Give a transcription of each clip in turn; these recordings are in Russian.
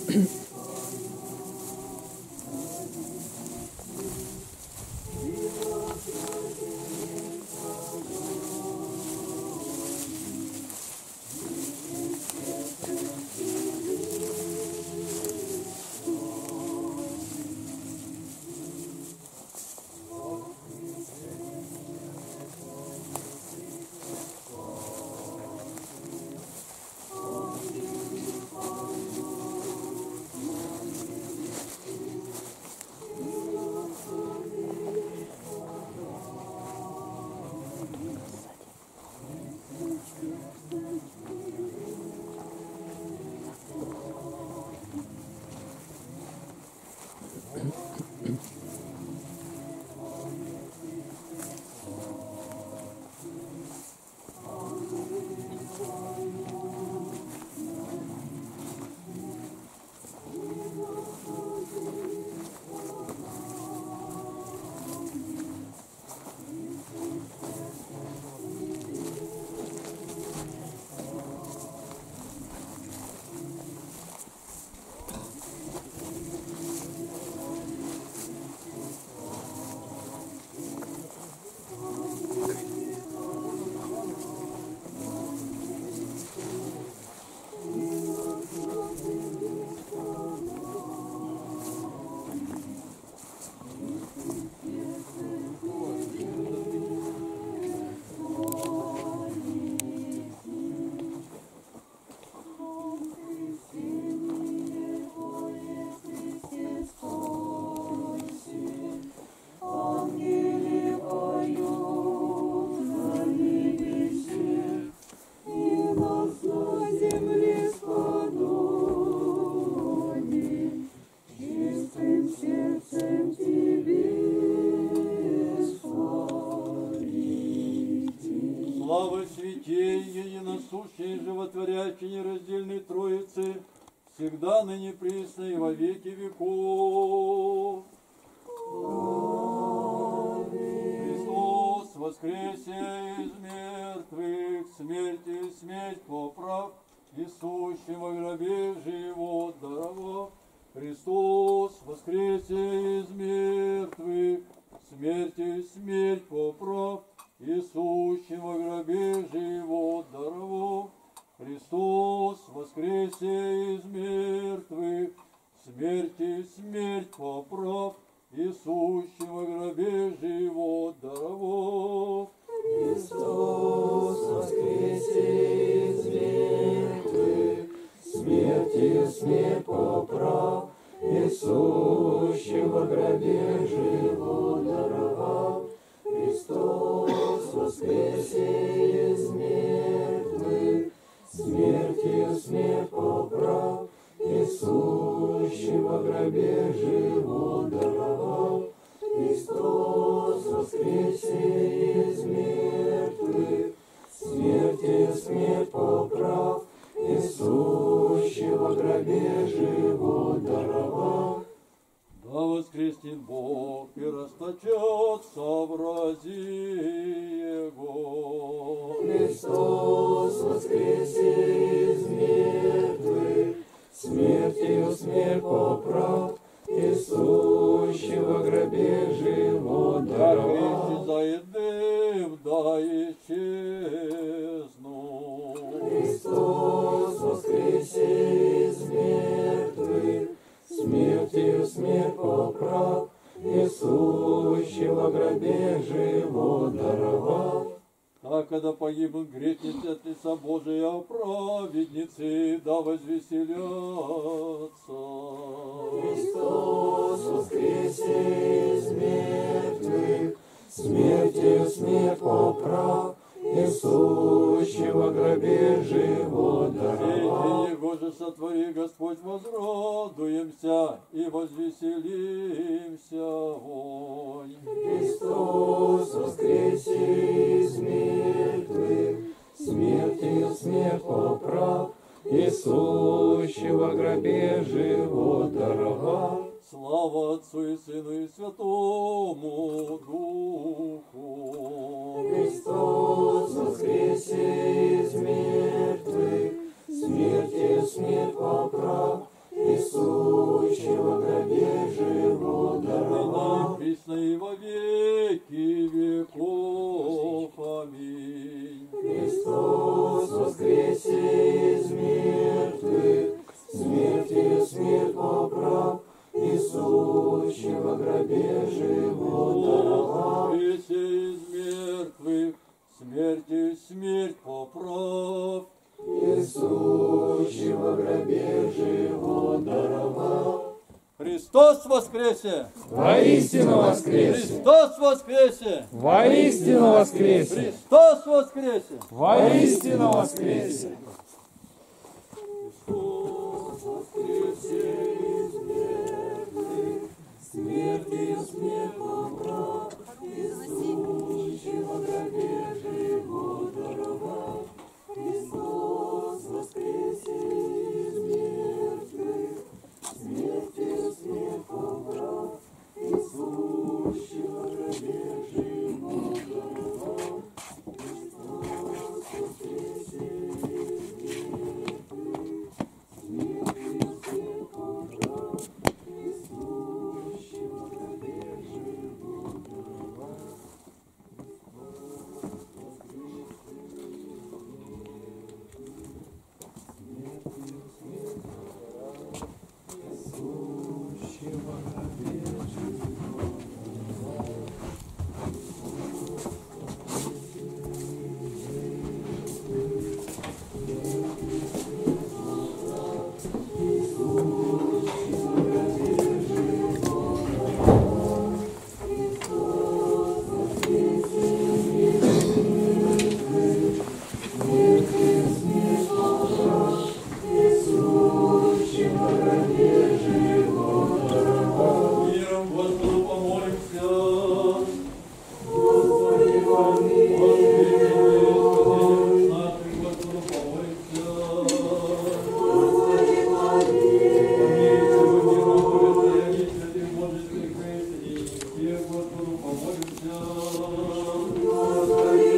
Слава святей, единосущей, животворящей, нераздельной Троицы, всегда, ныне, присно и во веки веков. Христос воскресе из мертвых, смерти смерть поправ, и сущим во гробе живот даровав. Христос воскресе из мертвых, смерти смерть поправ, и сущим во гробе живот даровав. Христос воскресе из мертвых, смерти смерть поправ, и сущим во гробе живот даровав. Христос воскресе из мертвых, смертью смерть поправ, и сущим во гробе живот даровав. Христос воскресе из мертвых, смертью смерть поправ, и сущим во гробе живот даровав. Христос воскресе из мертвых, смертью смерть поправ, и сущим во гробе живот даровав. Да воскреснет Бог и расточется врази Его. Христос воскресе из мертвых, смертью смерть поправ, и сущим во гробе живот даровав. За едым, да исчезну. Христос воскресе из мертвых, смертью смерть поправ, и сущим во гробе живот даровав. А когда погибнут грешницы от лица Божия, праведницы да возвеселятся. Христос воскресе из мертвых, смертью смерть поправ, и сущим во гробе живот даровав. Его же сотвори, Господь, возрадуемся и возвеселимся. Вонь. Христос воскресе из мертвых, смертью смерть поправ, и сущим во гробе живот даровав. Слава Отцу и Сыну и Святому Духу. Христос воскресе из мертвых, смертью смерть поправ, и Несущий во гробе живот даровал. Присно и во веки веков. Аминь. Христос воскресе из мертвых, смертью смерть поправ, несущий во гробе живот даровал. Воскресе из мертвых, смертью смерть поправ. Несущий во гробе живот даровал. Христос воскресе! Воистину воскресе! Христос воскресе! Воистину воскресе! Христос воскресе! Воистину воскресе! Христос воскресе из мертвых, смертью смерть поправ, несущий во гробе живот даровал. Христос воскресе из мертвых, смертью смерть поправ, несущий во гробе живот даровал. Христос воскресе из мертвых, смертью смерть поправ, несущий во гробе живот даровал. Миром Господу помолимся. Господи, помилуй. Нашим Господу помолимся. Господи, помилуй. Господу помолимся. Господи,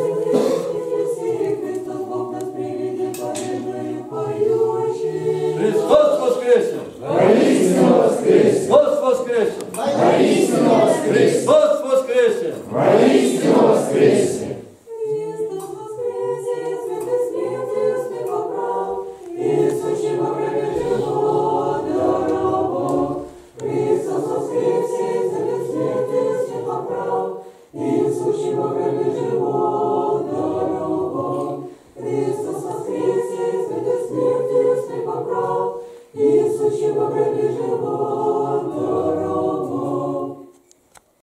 Христос воскресе! Воистину воскресе! Христос воскресе! Воистину воскресе! Христос воскресе! Воистину воскресе! Иисус, во время живот.